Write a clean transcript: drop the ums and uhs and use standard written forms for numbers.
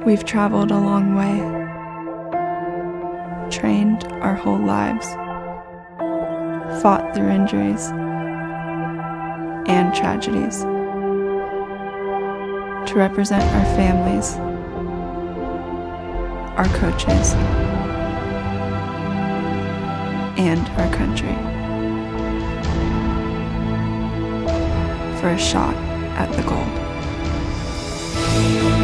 We've traveled a long way, trained our whole lives, fought through injuries and tragedies to represent our families, our coaches, and our country for a shot at the gold.